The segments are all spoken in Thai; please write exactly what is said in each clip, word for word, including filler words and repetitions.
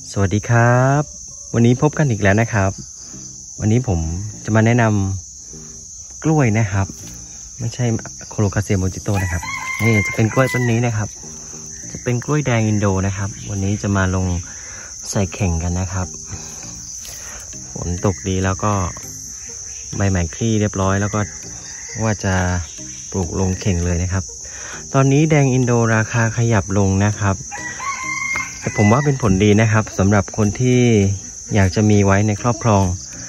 สวัสดีครับวันนี้พบกันอีกแล้วนะครับวันนี้ผมจะมาแนะนำกล้วยนะครับไม่ใช่โคโลคาเซียโมจิโต้นะครับนี่จะเป็นกล้วยต้นนี้นะครับจะเป็นกล้วยแดงอินโดนะครับวันนี้จะมาลงใส่เข่งกันนะครับฝนตกดีแล้วก็ใบใหม่คลี่เรียบร้อยแล้วก็ว่าจะปลูกลงเข่งเลยนะครับตอนนี้แดงอินโดราคาขยับลงนะครับแต่ผมว่าเป็นผลดีนะครับสำหรับคนที่อยากจะมีไว้ในครอบครอง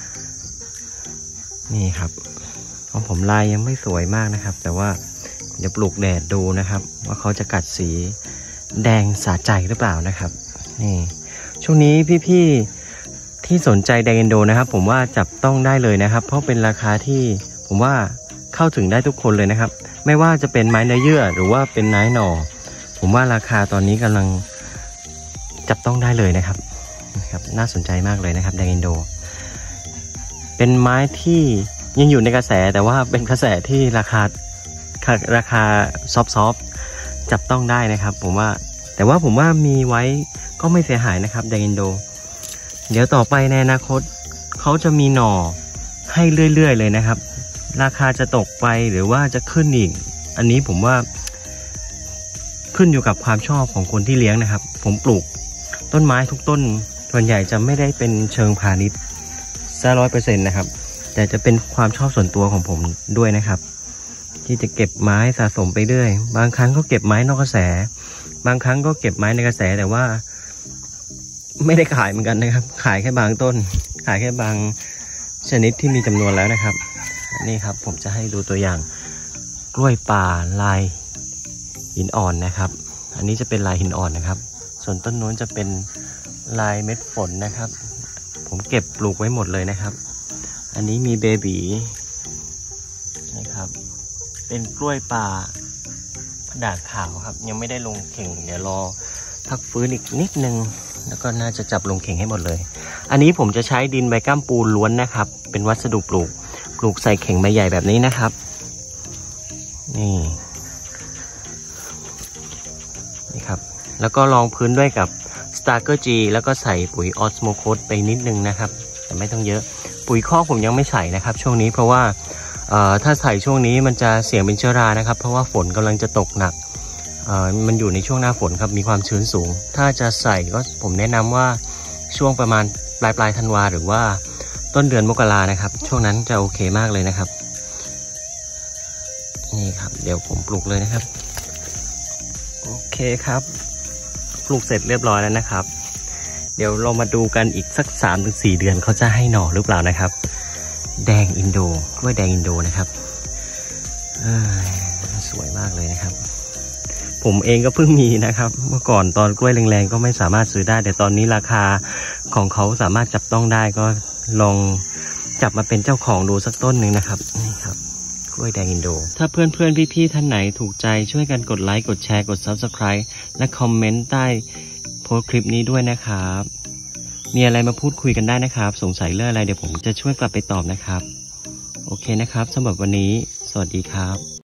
นี่ครับของผมลายยังไม่สวยมากนะครับแต่ว่าเดี๋ยวปลูกแดดดูนะครับว่าเขาจะกัดสีแดงสะใจหรือเปล่านะครับนี่ช่วงนี้พี่ๆที่สนใจแดงอินโดนะครับผมว่าจับต้องได้เลยนะครับเพราะเป็นราคาที่ผมว่าเข้าถึงได้ทุกคนเลยนะครับไม่ว่าจะเป็นไม้เนื้อเยื่อหรือว่าเป็นไม้หน่อผมว่าราคาตอนนี้กำลังจับต้องได้เลยนะครับนะครับน่าสนใจมากเลยนะครับแดงอินโดเป็นไม้ที่ยังอยู่ในกระแสแต่ว่าเป็นกระแสที่ราคาราคาซอฟต์ๆจับต้องได้นะครับผมว่าแต่ว่าผมว่ามีไว้ก็ไม่เสียหายนะครับแดงอินโดเดี๋ยวต่อไปในอนาคตเขาจะมีหน่อให้เรื่อยๆเลยนะครับราคาจะตกไปหรือว่าจะขึ้นอีกอันนี้ผมว่าขึ้นอยู่กับความชอบของคนที่เลี้ยงนะครับผมปลูกต้นไม้ทุกต้นส่วนใหญ่จะไม่ได้เป็นเชิงพาณิชย์ซะร้อยเปอร์เซ็นต์นะครับแต่จะเป็นความชอบส่วนตัวของผมด้วยนะครับที่จะเก็บไม้สะสมไปเรื่อยบางครั้งก็เก็บไม้นอกกระแสบางครั้งก็เก็บไม้ในกระแสแต่ว่าไม่ได้ขายเหมือนกันนะครับขายแค่บางต้นขายแค่บางชนิดที่มีจำนวนแล้วนะครับนี่ครับผมจะให้ดูตัวอย่างกล้วยป่าลายหินอ่อนนะครับอันนี้จะเป็นลายหินอ่อนนะครับส่วนต้นนู้นจะเป็นลายเม็ดฝนนะครับผมเก็บปลูกไว้หมดเลยนะครับอันนี้มีเบบีนะครับเป็นกล้วยป่าด่างขาวครับยังไม่ได้ลงเข่งเดี๋ยวรอพักฟื้นอีกนิดนึงแล้วก็น่าจะจับลงเข่งให้หมดเลยอันนี้ผมจะใช้ดินใบก้ามปูล้วนนะครับเป็นวัสดุปลูกปลูกใส่เข่งใบใหญ่แบบนี้นะครับนี่นี่ครับแล้วก็รองพื้นด้วยกับสตาร์เกอร์จีแล้วก็ใส่ปุ๋ยออสโมโคสไปนิดนึงนะครับแต่ไม่ต้องเยอะปุ๋ยคอกผมยังไม่ใส่นะครับช่วงนี้เพราะว่าถ้าใส่ช่วงนี้มันจะเสี่ยงเป็นเชื้อรานะครับเพราะว่าฝนกำลังจะตกหนักมันอยู่ในช่วงหน้าฝนครับมีความชื้นสูงถ้าจะใส่ก็ผมแนะนำว่าช่วงประมาณปลายปลายธันวาหรือว่าต้นเดือนมกรานะครับช่วงนั้นจะโอเคมากเลยนะครับนี่ครับเดี๋ยวผมปลูกเลยนะครับโอเคครับปลูกเสร็จเรียบร้อยแล้วนะครับเดี๋ยวเรามาดูกันอีกสัก สามถึงสี่ เดือนเขาจะให้หน่อหรือเปล่านะครับแดงอินโดกล้วยแดงอินโดนะครับสวยมากเลยนะครับผมเองก็เพิ่งมีนะครับเมื่อก่อนตอนกล้วยแรงๆก็ไม่สามารถซื้อได้แต่ตอนนี้ราคาของเขาสามารถจับต้องได้ก็ลองจับมาเป็นเจ้าของดูสักต้นหนึ่งนะครับนี่ครับกล้วยแดงอินโดถ้าเพื่อนๆพี่ๆท่านไหนถูกใจช่วยกันกดไลค์กดแชร์กด ซับสไครบ์ และคอมเมนต์ใต้โพสต์คลิปนี้ด้วยนะครับมีอะไรมาพูดคุยกันได้นะครับสงสัยเรื่องอะไรเดี๋ยวผมจะช่วยกลับไปตอบนะครับโอเคนะครับสำหรับวันนี้สวัสดีครับ